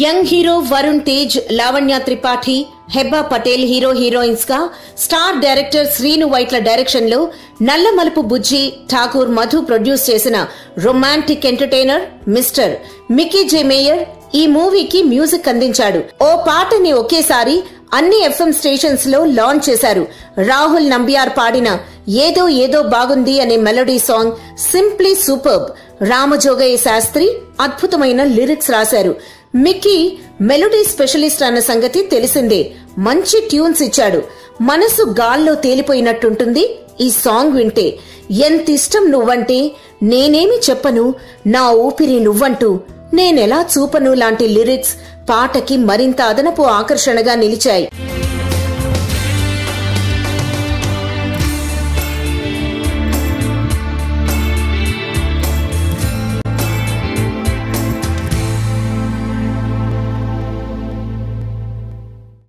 Young hero Varun Tej, Lavanya Tripathi, Hebah Patel hero heroines గా, star director Srinu Vaitla direction లో Nallamalupu Bujji Thakur Madhu produce చేసిన romantic entertainer mister Mickey J Meyer ఈ మూవీకి మ్యూజిక్ అందించాడు. ఓ పాటని ఒకేసారి అన్ని ఎఫ్ఎం స్టేషన్స్ లో లాంచ్ చేశారు. రాహుల్ నంబియార్ పాడిన ఏదో ఏదో బాగుంది అనే melody song simply superb. Ramajogayya Sastry అద్భుతమైన లిరిక్స్ రాశారు. మిక్కీ మెలోడీ స్పెషలిస్ట్ అన్న సంగతి తెలిసిందే. మంచి ట్యూన్స్ ఇచ్చాడు. మనసు గాల్లో తేలిపోయినట్టుంటుంది ఈ సాంగ్ వింటే. ఎంతిష్టం నువ్వంటే నేనేమి చెప్పను, నా ఊపిరి నువ్వంటూ నేనెలా చూపను లాంటి లిరిక్స్ పాటకి మరింత అదనపు ఆకర్షణగా నిలిచాయి.